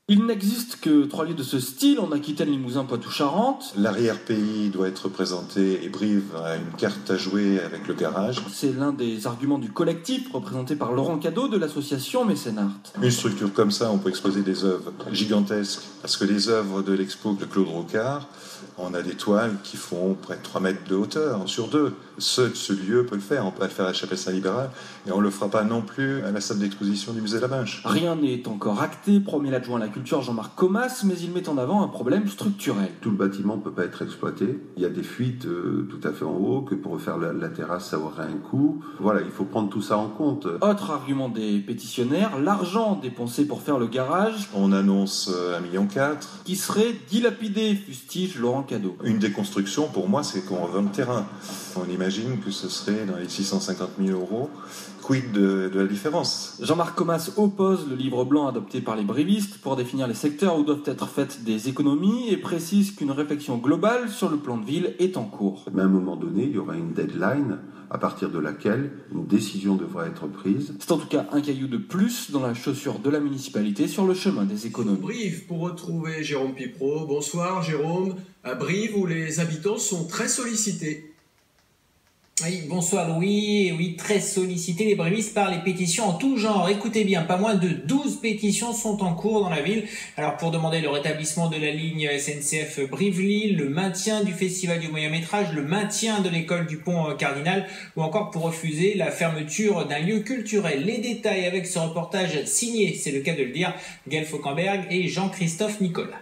Il n'existe que 3 lieux de ce style en Aquitaine, Limousin, Poitou-Charentes. L'arrière-pays doit être présenté et Brive a une carte à jouer avec le garage. C'est l'un des arguments du collectif représenté par Laurent Cadeau de l'association Mécène Art. Une structure comme ça, on peut exposer des œuvres gigantesques, parce que les œuvres de l'expo de Claude Rocard, on a des toiles qui font près de 3 mètres de hauteur sur 2. Ce lieu peut le faire, on peut le faire à la Chapelle Saint-Libéral, et on ne le fera pas non plus à la salle d'exposition du musée Labinche. Rien n'est encore acté, promet l'adjoint à la culture Jean-Marc Comas, mais il met en avant un problème structurel. Tout le bâtiment ne peut pas être exploité. Il y a des fuites tout à fait en haut, que pour refaire la terrasse, ça aurait un coût. Voilà, il faut prendre tout ça en compte. Autre argument des pétitionnaires, l'argent dépensé pour faire le garage. On annonce 1,4 million. Qui serait dilapidé, fustige Laurent Cadeau. Une déconstruction, pour moi, c'est qu'on revend le terrain. On imagine que ce serait dans les 650 000 €. Quid de la différence? Jean-Marc Comas oppose le livre blanc adopté par les brivistes pour définir les secteurs où doivent être faites des économies et précise qu'une réflexion globale sur le plan de ville est en cours. Mais à un moment donné, il y aura une deadline à partir de laquelle une décision devra être prise. C'est en tout cas un caillou de plus dans la chaussure de la municipalité sur le chemin des économies. Brive pour retrouver Jérôme Pipro. Bonsoir Jérôme. À Brive où les habitants sont très sollicités. Oui, bonsoir Louis. Oui, très sollicité les brivistes par les pétitions en tout genre. Écoutez bien, pas moins de 12 pétitions sont en cours dans la ville. Alors pour demander le rétablissement de la ligne SNCF Brive-Lille, le maintien du festival du moyen-métrage, le maintien de l'école du Pont Cardinal ou encore pour refuser la fermeture d'un lieu culturel. Les détails avec ce reportage signé, c'est le cas de le dire, Gaël Fauquemberg et Jean-Christophe Nicolas.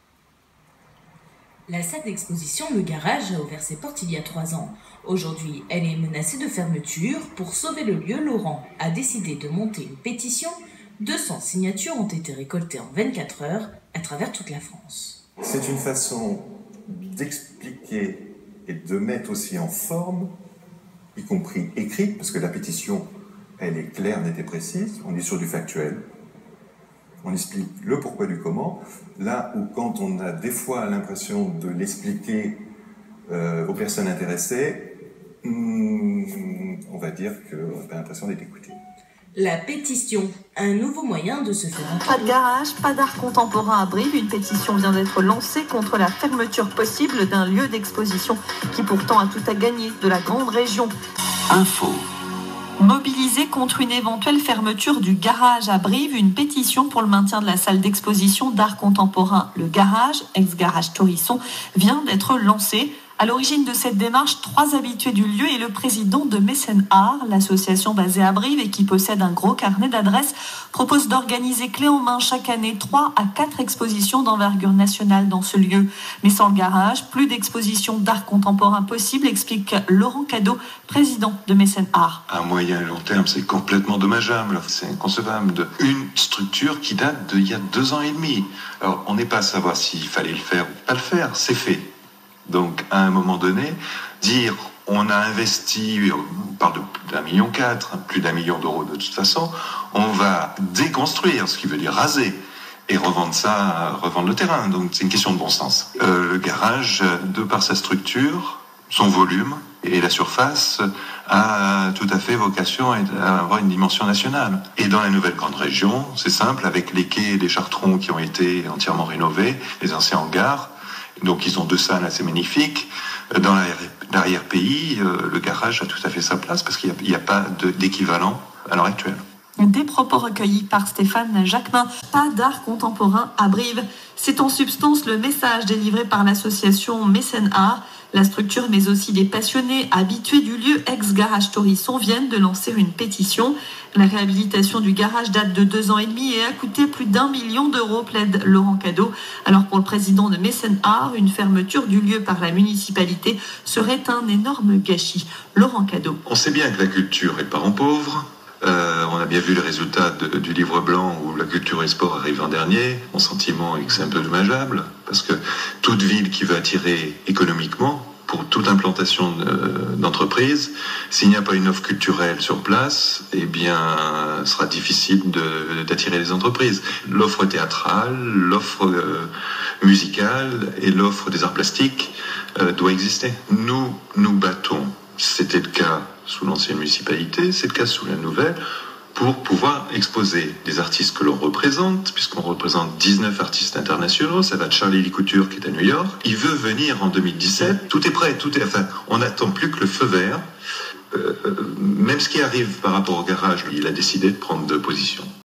La salle d'exposition Le Garage a ouvert ses portes il y a 3 ans. Aujourd'hui, elle est menacée de fermeture. Pour sauver le lieu, Laurent a décidé de monter une pétition. 200 signatures ont été récoltées en 24 heures à travers toute la France. C'est une façon d'expliquer et de mettre aussi en forme, y compris écrite, parce que la pétition, elle est claire, nette et précise, on est sur du factuel. On explique le pourquoi du comment, là où quand on a des fois l'impression de l'expliquer aux personnes intéressées, on va dire qu'on a l'impression d'être écouté. La pétition, un nouveau moyen de se faire entendre. Pas de garage, pas d'art contemporain à Brive. Une pétition vient d'être lancée contre la fermeture possible d'un lieu d'exposition qui pourtant a tout à gagner de la grande région. Info. Mobilisée contre une éventuelle fermeture du garage à Brive, une pétition pour le maintien de la salle d'exposition d'art contemporain. Le garage, ex-garage Torisson, vient d'être lancé. À l'origine de cette démarche, 3 habitués du lieu et le président de Mécène Art, l'association basée à Brive et qui possède un gros carnet d'adresses, propose d'organiser clé en main chaque année 3 à 4 expositions d'envergure nationale dans ce lieu. Mais sans le garage, plus d'expositions d'art contemporain possible, explique Laurent Cadeau, président de Mécène Art. À moyen et long terme, c'est complètement dommageable, c'est inconcevable. Une structure qui date d'il y a 2 ans et demi. Alors, on n'est pas à savoir s'il fallait le faire ou pas le faire, c'est fait. Donc, à un moment donné, dire on a investi, on parle de 1,4 million, plus d'1 million d'euros de toute façon, on va déconstruire, ce qui veut dire raser, et revendre le terrain. Donc, c'est une question de bon sens. Le garage, de par sa structure, son volume et la surface, a tout à fait vocation à avoir une dimension nationale. Et dans la nouvelle grande région, c'est simple, avec les quais et les chartrons qui ont été entièrement rénovés, les anciens hangars. Donc ils ont 2 salles assez magnifiques. Dans l'arrière-pays, le garage a tout à fait sa place parce qu'il n'y a pas d'équivalent à l'heure actuelle. Des propos recueillis par Stéphane Jacquemin. Pas d'art contemporain à Brive. C'est en substance le message délivré par l'association Mécène Art. La structure, mais aussi des passionnés habitués du lieu ex-garage Torisson viennent de lancer une pétition. La réhabilitation du garage date de 2 ans et demi et a coûté plus d'1 million d'euros, plaide Laurent Cadeau. Alors pour le président de Mécène Art, une fermeture du lieu par la municipalité serait un énorme gâchis. Laurent Cadeau. On sait bien que la culture est parent pauvre. On a bien vu le résultat du livre blanc où la culture et le sport arrivent en dernier. Mon sentiment est que c'est un peu dommageable parce que toute ville qui veut attirer économiquement pour toute implantation d'entreprise, s'il n'y a pas une offre culturelle sur place, eh bien, ce sera difficile d'attirer les entreprises. L'offre théâtrale, l'offre musicale et l'offre des arts plastiques doit exister. Nous battons. C'était le cas sous l'ancienne municipalité, c'est le cas sous la nouvelle, pour pouvoir exposer les artistes que l'on représente, puisqu'on représente 19 artistes internationaux. Ça va de Charlie Lee Couture qui est à New York. Il veut venir en 2017. Tout est prêt, enfin, on n'attend plus que le feu vert. Même ce qui arrive par rapport au garage, il a décidé de prendre 2 positions.